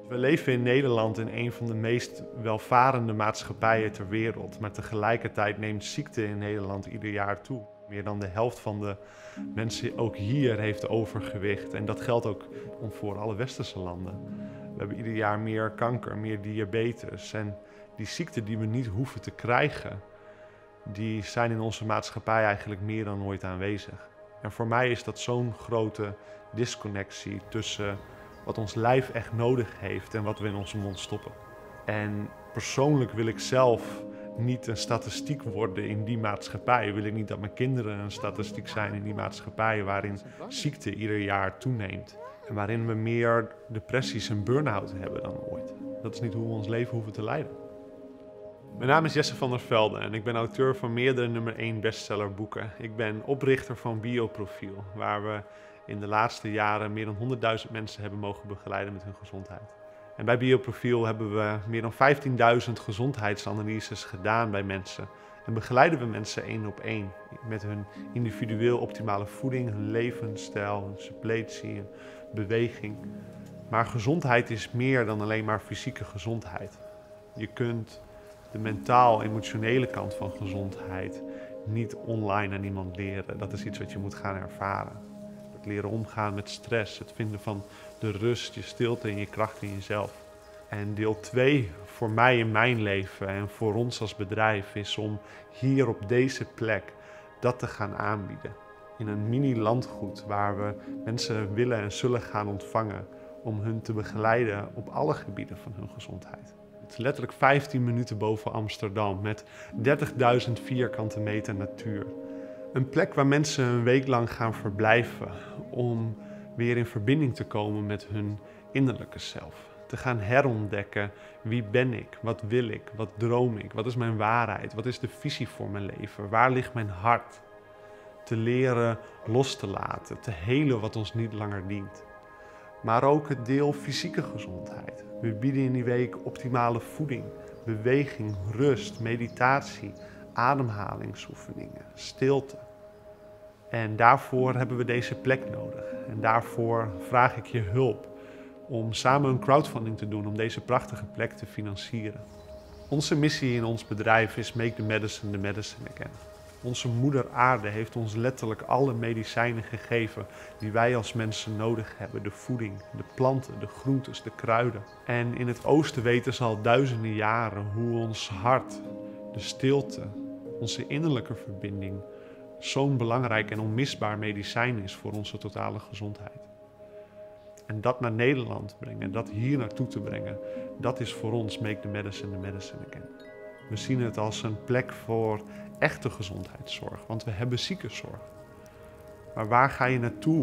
We leven in Nederland in een van de meest welvarende maatschappijen ter wereld. Maar tegelijkertijd neemt ziekte in Nederland ieder jaar toe. Meer dan de helft van de mensen ook hier heeft overgewicht. En dat geldt ook voor alle westerse landen. We hebben ieder jaar meer kanker, meer diabetes. En die ziekten die we niet hoeven te krijgen, die zijn in onze maatschappij eigenlijk meer dan ooit aanwezig. En voor mij is dat zo'n grote disconnectie tussen wat ons lijf echt nodig heeft en wat we in onze mond stoppen. En persoonlijk wil ik zelf niet een statistiek worden in die maatschappij. Wil ik niet dat mijn kinderen een statistiek zijn in die maatschappij waarin ziekte ieder jaar toeneemt. En waarin we meer depressies en burn-out hebben dan ooit. Dat is niet hoe we ons leven hoeven te leiden. Mijn naam is Jesse van der Velde en ik ben auteur van meerdere nummer 1 bestsellerboeken. Ik ben oprichter van Bioprofiel, waar we in de laatste jaren meer dan 100.000 mensen hebben mogen begeleiden met hun gezondheid. En bij Bioprofiel hebben we meer dan 15.000 gezondheidsanalyses gedaan bij mensen. En begeleiden we mensen 1 op 1 met hun individueel optimale voeding, hun levensstijl, hun suppletie, hun beweging. Maar gezondheid is meer dan alleen maar fysieke gezondheid. Je kunt de mentaal-emotionele kant van gezondheid niet online aan iemand leren. Dat is iets wat je moet gaan ervaren. Het leren omgaan met stress, het vinden van de rust, je stilte en je kracht in jezelf. En deel 2 voor mij in mijn leven en voor ons als bedrijf is om hier op deze plek dat te gaan aanbieden. In een mini-landgoed waar we mensen willen en zullen gaan ontvangen om hun te begeleiden op alle gebieden van hun gezondheid. Het is letterlijk 15 minuten boven Amsterdam met 30.000 vierkante meter natuur. Een plek waar mensen een week lang gaan verblijven om weer in verbinding te komen met hun innerlijke zelf. Te gaan herontdekken wie ben ik, wat wil ik, wat droom ik, wat is mijn waarheid, wat is de visie voor mijn leven, waar ligt mijn hart. Te leren los te laten, te helen wat ons niet langer dient. Maar ook het deel fysieke gezondheid. We bieden in die week optimale voeding, beweging, rust, meditatie, ademhalingsoefeningen, stilte. En daarvoor hebben we deze plek nodig. En daarvoor vraag ik je hulp om samen een crowdfunding te doen om deze prachtige plek te financieren. Onze missie in ons bedrijf is Make the Medicine Again. Onze moeder aarde heeft ons letterlijk alle medicijnen gegeven die wij als mensen nodig hebben. De voeding, de planten, de groentes, de kruiden. En in het oosten weten ze al duizenden jaren hoe ons hart, de stilte, onze innerlijke verbinding zo'n belangrijk en onmisbaar medicijn is voor onze totale gezondheid. En dat naar Nederland brengen, dat hier naartoe te brengen, dat is voor ons Make the Medicine Again. We zien het als een plek voor echte gezondheidszorg, want we hebben ziekenzorg. Maar waar ga je naartoe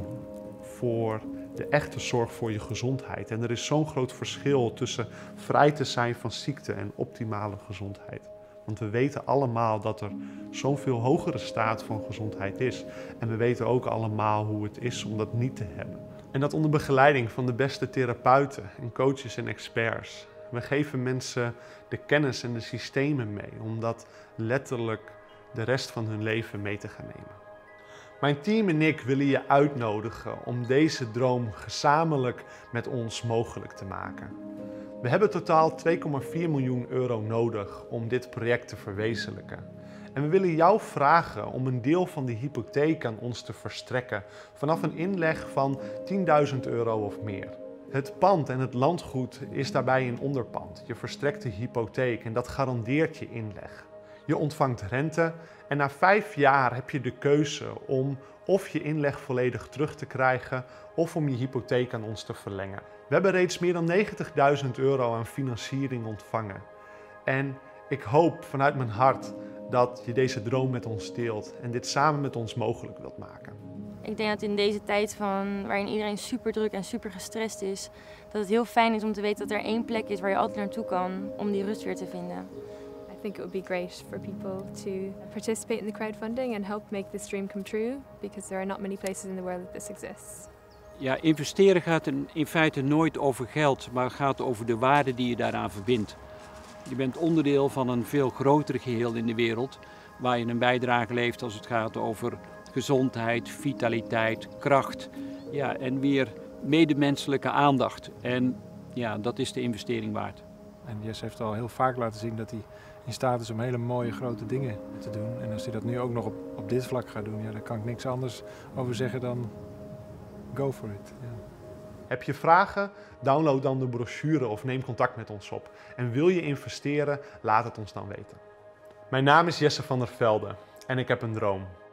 voor de echte zorg voor je gezondheid? En er is zo'n groot verschil tussen vrij te zijn van ziekte en optimale gezondheid. Want we weten allemaal dat er zo'n veel hogere staat van gezondheid is. En we weten ook allemaal hoe het is om dat niet te hebben. En dat onder begeleiding van de beste therapeuten en coaches en experts. We geven mensen de kennis en de systemen mee om dat letterlijk de rest van hun leven mee te gaan nemen. Mijn team en ik willen je uitnodigen om deze droom gezamenlijk met ons mogelijk te maken. We hebben totaal 2,4 miljoen euro nodig om dit project te verwezenlijken. En we willen jou vragen om een deel van die hypotheek aan ons te verstrekken vanaf een inleg van 10.000 euro of meer. Het pand en het landgoed is daarbij een onderpand. Je verstrekt de hypotheek en dat garandeert je inleg. Je ontvangt rente en na 5 jaar heb je de keuze om of je inleg volledig terug te krijgen of om je hypotheek aan ons te verlengen. We hebben reeds meer dan 90.000 euro aan financiering ontvangen. En ik hoop vanuit mijn hart dat je deze droom met ons deelt en dit samen met ons mogelijk wilt maken. Ik denk dat in deze tijd waarin iedereen super druk en super gestrest is, dat het heel fijn is om te weten dat er één plek is waar je altijd naartoe kan om die rust weer te vinden. I think it would be great for people to participate in the crowdfunding and help make this dream come true, because there are not many places in the world that this exists. Ja, investeren gaat in feite nooit over geld, maar gaat over de waarde die je daaraan verbindt. Je bent onderdeel van een veel groter geheel in de wereld, waar je een bijdrage levert als het gaat over gezondheid, vitaliteit, kracht, ja, en weer medemenselijke aandacht. En ja, dat is de investering waard. En Jesse heeft al heel vaak laten zien dat hij in staat is om hele mooie grote dingen te doen. En als hij dat nu ook nog op dit vlak gaat doen, ja, daar kan ik niks anders over zeggen dan go for it. Ja. Heb je vragen? Download dan de brochure of neem contact met ons op. En wil je investeren? Laat het ons dan weten. Mijn naam is Jesse van der Velde en ik heb een droom.